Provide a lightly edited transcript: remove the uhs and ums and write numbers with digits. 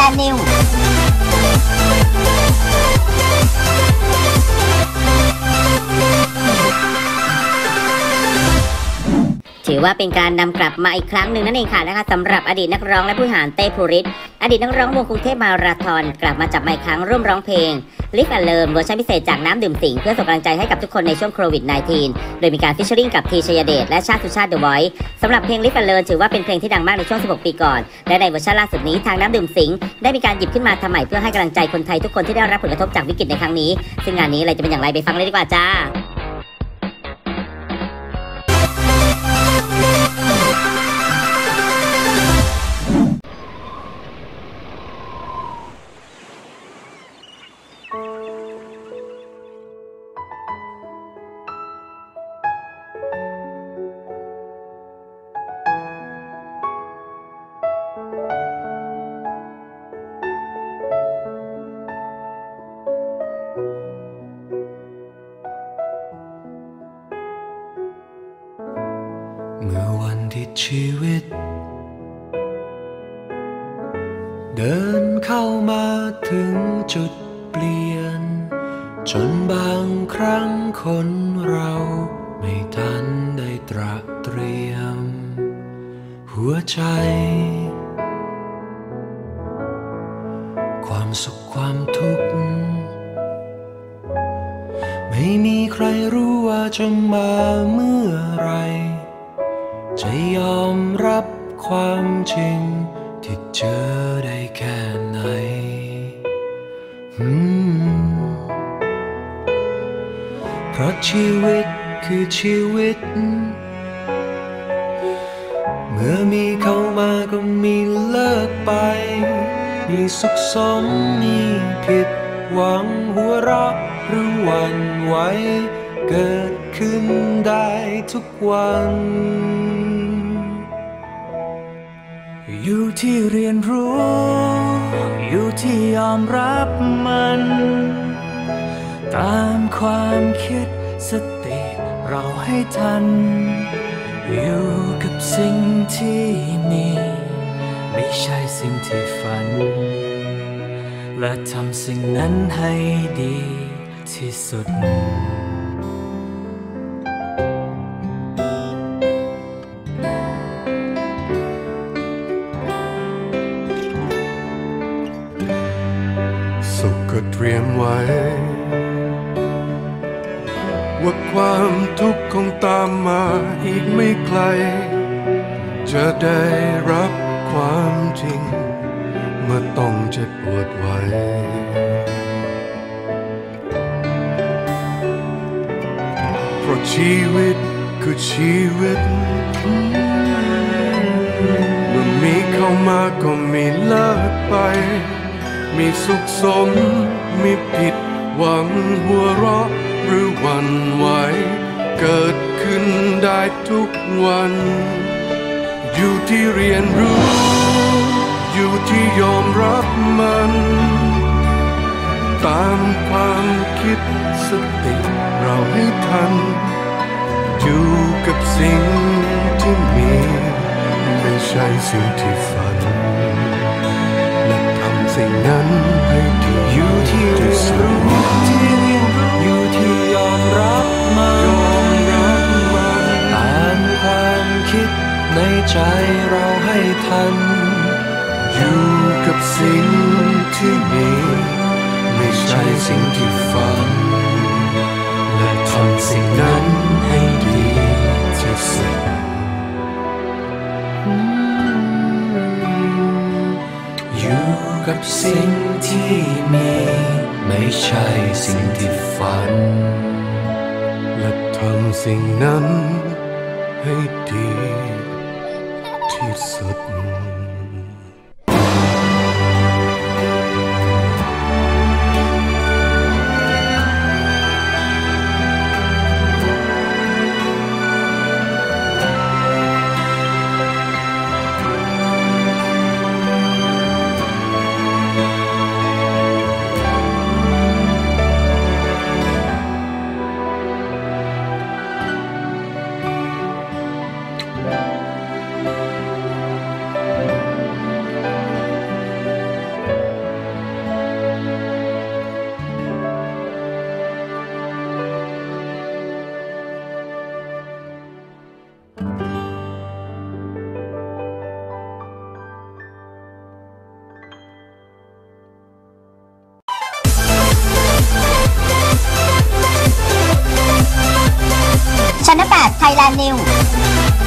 Channelถือว่าเป็นการนำกลับมาอีกครั้งหนึ่งนั่นเองค่ะนะคะสำหรับอดีตนักร้องและผู้บริหารเต้ภูริศอดีตนักร้องวงกรุงเทพมาราธอนกลับมาจับไมค์ครั้งร่วมร้องเพลง Live and Learn เวอร์ชันพิเศษจากน้ำดื่มสิงเพื่อส่งกำลังใจให้กับทุกคนในช่วงโควิด -19 โดยมีการฟิชเชอริ่งกับทีชัยเดชและชาติสุชาติ The Voice สำหรับเพลง Live and Learn ถือว่าเป็นเพลงที่ดังมากในช่วง16 ปีก่อนและในเวอร์ชันล่าสุดนี้ทางน้ำดื่มสิงได้มีการหยิบขึ้นมาทำใหม่เพื่อให้กำลังใจคนไทยทุกคนที่ได้รับผลกระทบจากวิกฤตในครั้งนี้ซึ่งงานนี้อะไรจะเป็นอย่างไรไปฟังเลยดีกว่าจ้าเมื่อวันที่ชีวิตเดินเข้ามาถึงจุดเปลี่ยนจนบางครั้งคนเราไม่ทันได้ตระเตรียมหัวใจความสุขความทุกข์ไม่มีใครรู้ว่าจะมาเมื่อไรจะยอมรับความจริงที่เจอได้แค่ไหนเพราะชีวิตคือชีวิตเมื่อมีเข้ามาก็มีเลิกไปมีสุขสมมีผิดหวังหัวเราะหรือหวั่นไหวเกิดขึ้นได้ทุกวันอยู่ที่เรียนรู้อยู่ที่ยอมรับมันตามความคิดสติเราให้ทันอยู่กับสิ่งที่มีไม่ใช่สิ่งที่ฝันและทำสิ่งนั้นให้ดีที่สุดสุขก็เตรียมไว้ว่าความทุกข์คงตามมาอีกไม่ไกลจะได้รับความจริงเมื่อต้องเจ็บปวดไว้เพราะชีวิตคือชีวิตเมื่อมีเข้ามาก็มีเลิกไปมีสุขสมมีผิดหวังหัวเราะหรือหวั่นไหวเกิดขึ้นได้ทุกวันอยู่ที่เรียนรู้อยู่ที่ยอมรับมันตามความคิดสติเราให้ทันอยู่กับสิ่งที่มีไม่ใช่สิ่งที่ฝันและทำสิ่งนั้นให้ดีอยู่ที่เรียนรู้อยู่ที่ยอมรับมันตามความคิดในใจเราให้ทันอยู่กับสิ่งที่มีไม่ใช่สิ่งที่ฝันและทำสิ่งนั้นให้ดีที่สุดอยู่กับสิ่งที่มีไม่ใช่สิ่งที่ฝันและทำสิ่งนั้นให้ดีที่สุด Thailand News